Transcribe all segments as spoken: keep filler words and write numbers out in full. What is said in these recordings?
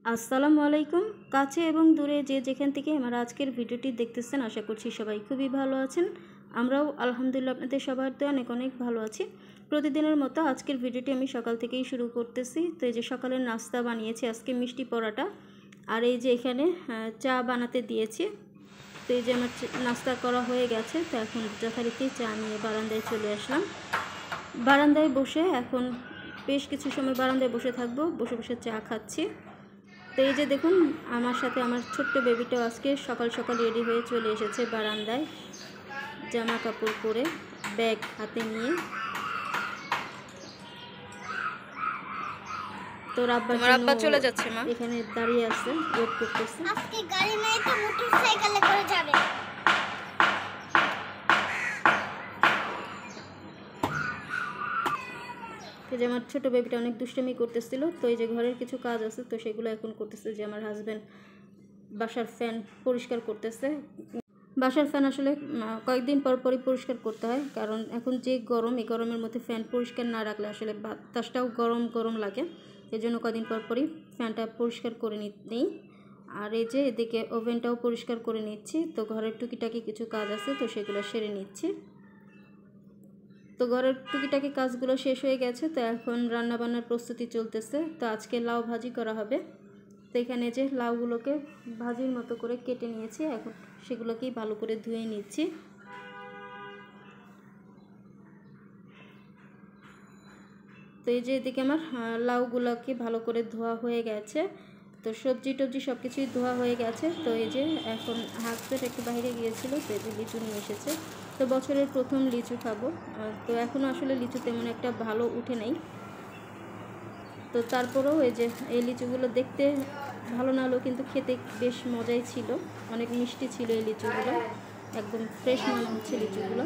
আসসালামু আলাইকুম। কাছে এবং দূরে যে যেখান থেকে আমার আজকের ভিডিওটি দেখতেছেন, আশা করছি সবাই খুবই ভালো আছেন। আমরাও আলহামদুলিল্লাহ আপনাদের সবার তো অনেক অনেক ভালো আছি। প্রতিদিনের মতো আজকের ভিডিওটি আমি সকাল থেকেই শুরু করতেছি। তো এই যে সকালের নাস্তা বানিয়েছি আজকে মিষ্টি পরোটা, আর এই যে এখানে চা বানাতে দিয়েছি। তো এই যে আমার নাস্তা করা হয়ে গেছে, তো এখন যথারীতি চা নিয়ে বারান্দায় চলে আসলাম। বারান্দায় বসে এখন বেশ কিছু সময় বারান্দায় বসে থাকবো, বসে বসে চা খাচ্ছি। তো এই যে দেখুন, আমার সাথে আমার ছোট্ট বেবিটাও আজকে সকাল সকাল রেডি হয়ে চলে এসেছে বারান্দায়, জামা কাপড় পরে ব্যাগ হাতে নিয়ে। তো আব্বা চলে যাচ্ছে, মা এখানে দাঁড়িয়ে আছে, ওয়েট করতেছে। আজকে গাড়ি নাই তো মোটরসাইকেলে করে যাবে। যে আমার ছোটো বেবিটা অনেক দুষ্টামি করতেছিল, তো এই যে ঘরের কিছু কাজ আছে তো সেগুলো এখন করতেছে। যে আমার হাজব্যান্ড বাসার ফ্যান পরিষ্কার করতেছে। বাসার ফ্যান আসলে কয়েকদিন পর পরই পরিষ্কার করতে হয়, কারণ এখন যে গরম, এই গরমের মধ্যে ফ্যান পরিষ্কার না রাখলে আসলে বাতাসটাও গরম গরম লাগে। এই জন্য কয়েকদিন পর পরই ফ্যানটা পরিষ্কার করে নিই। আর এই যে এদিকে ওভেনটাও পরিষ্কার করে নিচ্ছি। তো ঘরের টুকিটাকি কিছু কাজ আছে তো সেগুলো সেরে নিচ্ছি। তো ঘরের টুকিটাকি কাজগুলো শেষ হয়ে গেছে, তো এখন রান্নাবান্নার প্রস্তুতি চলতেছে। তো আজকে লাউ ভাজি করা হবে। তো এখানে যে লাউগুলোকে ভাজির মতো করে কেটে নিয়েছি, এখন সেগুলোকেই ভালো করে ধুয়ে নিচ্ছি। তো এই যে এদিকে আমার লাউগুলোকে ভালো করে ধোয়া হয়ে গেছে। তো সবজি টবজি সব কিছুই ধোয়া হয়ে গেছে। তো এই যে এখন হাজব্যান্ড একটু বাইরে গিয়েছিল, তো এই যে লিচু নিয়ে এসেছে। তো বছরের প্রথম লিচু খাবো। তো এখনও আসলে লিচু তেমন একটা ভালো উঠে নাই। তো তারপরেও এই যে এই লিচুগুলো দেখতে ভালো না হলেও কিন্তু খেতে বেশ মজাই ছিল, অনেক মিষ্টি ছিল এই লিচুগুলো, একদম ফ্রেশ মনে হচ্ছে লিচুগুলো।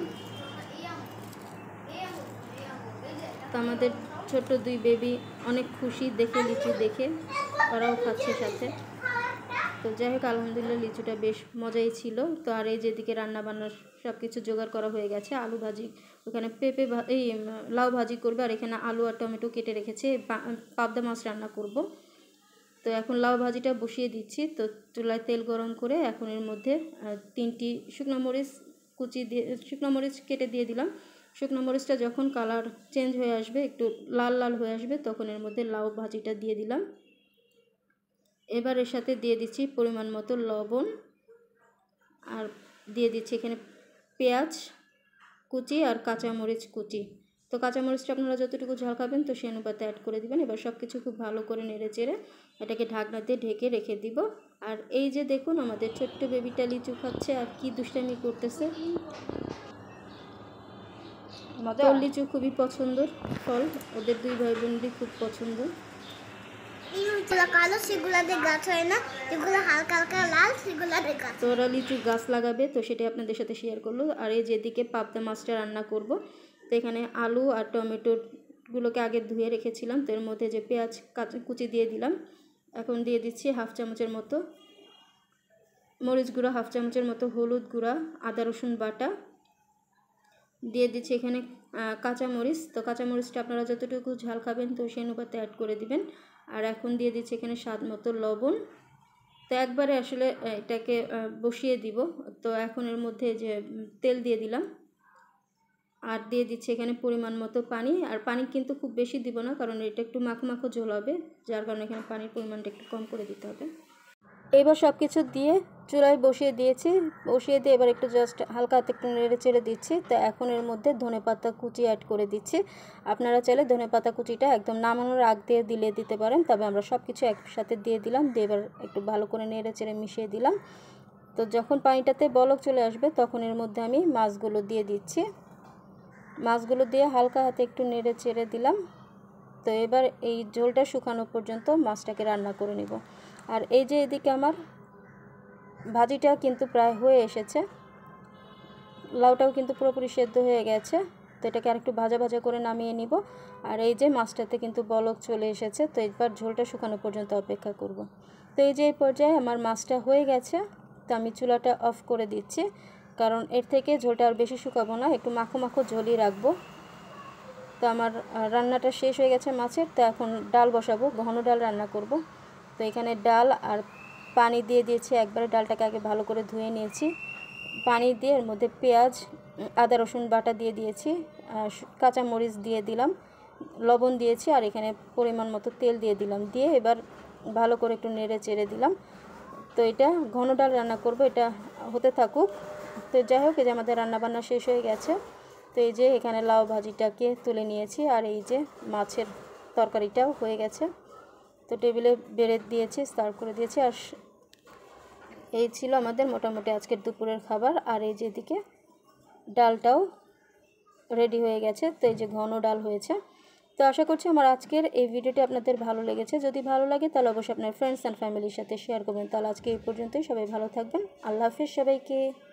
তো আমাদের ছোট্ট দুই বেবি অনেক খুশি দেখে, লিচু দেখে ওরাও খাচ্ছে সাথে। তো যাই হোক, আলহামদুলিল্লাহ লিচুটা বেশ মজাই ছিল। তো আর এই যেদিকে রান্না বান্নার সব কিছু জোগাড় করা হয়ে গেছে। আলু ভাজি, ওখানে পেঁপে এই লাউ ভাজি করবে, আর এখানে আলু আর টমেটো কেটে রেখেছে, পাবদা মাছ রান্না করব। তো এখন লাউ ভাজিটা বসিয়ে দিচ্ছি। তো চুলায় তেল গরম করে এখন এর মধ্যে তিনটি শুকনো মরিচ কুচি দিয়ে শুকনো মরিচ কেটে দিয়ে দিলাম। শুকনো মরিচটা যখন কালার চেঞ্জ হয়ে আসবে, একটু লাল লাল হয়ে আসবে, তখন এর মধ্যে লাউ ভাজিটা দিয়ে দিলাম। এবার এর সাথে দিয়ে দিচ্ছি পরিমাণ মতো লবণ, আর দিয়ে দিচ্ছি এখানে পেঁয়াজ কুচি আর কাঁচামরিচ কুচি। তো কাঁচামরিচটা আপনারা যতটুকু ঝাল খাবেন তো সেই অনুপাতে অ্যাড করে দিবেন। এবার সব কিছু খুব ভালো করে নেড়ে চেড়ে এটাকে ঢাকনা দিয়ে ঢেকে রেখে দিব। আর এই যে দেখুন, আমাদের ছোট্ট বেবিটা লিচু খাচ্ছে আর কি দুষ্টামি করতেছে। তোর লিচু খুবই পছন্দের ফল, ওদের দুই ভাই বোনেরই খুব পছন্দ। কালো সেগুলা দিয়ে গাছ হয় না, যেগুলো হালকা হালকা লাল সেগুলা দিয়ে গাছ। তো ওরা লিচু গাছ লাগাবে, তো সেটাই আপনাদের সাথে শেয়ার করলো। আর এই যেদিকে পাবদা মাছটা রান্না করব, তো এখানে আলু আর টমেটোগুলোকে আগে ধুয়ে রেখেছিলাম। তো এর মধ্যে যে পেঁয়াজ কাঁচা কুচি দিয়ে দিলাম। এখন দিয়ে দিচ্ছি হাফ চামচের মতো মরিচ গুঁড়া, হাফ চামচের মতো হলুদ গুঁড়া, আদা রসুন বাটা দিয়ে দিচ্ছি এখানে কাঁচা মরিচ। তো কাঁচা মরিচটা আপনারা যতটুকু ঝাল খাবেন তো সেই অনুপাতে অ্যাড করে দিবেন। আর এখন দিয়ে দিচ্ছি এখানে স্বাদ মতো লবণ। তো একবারে আসলে এটাকে বসিয়ে দিব। তো এখন এর মধ্যে যে তেল দিয়ে দিলাম, আর দিয়ে দিচ্ছি এখানে পরিমাণ মতো পানি। আর পানি কিন্তু খুব বেশি দিব না, কারণ এটা একটু মাখো মাখো ঝোল হবে, যার কারণে এখানে পানির পরিমাণটা একটু কম করে দিতে হবে। এবার সব কিছু দিয়ে চুলায় বসিয়ে দিয়েছি। বসিয়ে দিয়ে এবার একটু জাস্ট হালকা হাতে একটু নেড়ে চেড়ে দিচ্ছি। তো এখন এর মধ্যে ধনেপাতা কুচি অ্যাড করে দিচ্ছি। আপনারা চাইলে ধনেপাতা কুচিটা একদম নামানোর আগ দিয়ে দিলে দিতে পারেন, তবে আমরা সব কিছু একসাথে দিয়ে দিলাম। দিয়ে এবার একটু ভালো করে নেড়ে চেড়ে মিশিয়ে দিলাম। তো যখন পানিটাতে বলক চলে আসবে তখন এর মধ্যে আমি মাছগুলো দিয়ে দিচ্ছি। মাছগুলো দিয়ে হালকা হাতে একটু নেড়ে চেড়ে দিলাম। তো এবার এই ঝোলটা শুকানো পর্যন্ত মাছটাকে রান্না করে নেব। আর এই যে এদিকে আমার ভাজিটা কিন্তু প্রায় হয়ে এসেছে, লাউটাও কিন্তু পুরোপুরি সেদ্ধ হয়ে গেছে। তো এটাকে আরেকটু ভাজা ভাজা করে নামিয়ে নিব। আর এই যে মাছটাতে কিন্তু বলক চলে এসেছে, তো এবার ঝোলটা শুকানো পর্যন্ত অপেক্ষা করব। তো এই যে এই পর্যায়ে আমার মাছটা হয়ে গেছে, তো আমি চুলাটা অফ করে দিচ্ছি, কারণ এর থেকে ঝোলটা আর বেশি শুকাবো না, একটু মাখো মাখো ঝোলই রাখবো। তো আমার রান্নাটা শেষ হয়ে গেছে মাছের। তো এখন ডাল বসাবো, ঘন ডাল রান্না করব। তো এখানে ডাল আর পানি দিয়ে দিয়েছি একবারে। ডালটাকে আগে ভালো করে ধুয়ে নিয়েছি, পানি দিয়ে এর মধ্যে পেঁয়াজ আদা রসুন বাটা দিয়ে দিয়েছি, কাঁচামরিচ দিয়ে দিলাম, লবণ দিয়েছি আর এখানে পরিমাণ মতো তেল দিয়ে দিলাম। দিয়ে এবার ভালো করে একটু নেড়ে চেড়ে দিলাম। তো এটা ঘন ডাল রান্না করব, এটা হতে থাকুক। তো যাই হোক, এই যে আমাদের রান্নাবান্না শেষ হয়ে গেছে। তো এই যে এখানে লাউ ভাজিটাকে তুলে নিয়েছি আর এই যে মাছের তরকারিটাও হয়ে গেছে। তো টেবিলে বেড়ে দিয়েছি, সার্ভ করে দিয়েছি। আর এই ছিল আমাদের মোটামুটি আজকের দুপুরের খাবার। আর এই যে এদিকে ডালটাও রেডি হয়ে গেছে। তো এই যে ঘন ডাল হয়েছে। তো আশা করছি আমার আজকের এই ভিডিওটি আপনাদের ভালো লেগেছে। যদি ভালো লাগে তাহলে অবশ্যই আপনার ফ্রেন্ডস অ্যান্ড ফ্যামিলির সাথে শেয়ার করবেন। তাহলে আজকে এই পর্যন্তই। সবাই ভালো থাকবেন। আল্লাহ হাফেজ সবাইকে।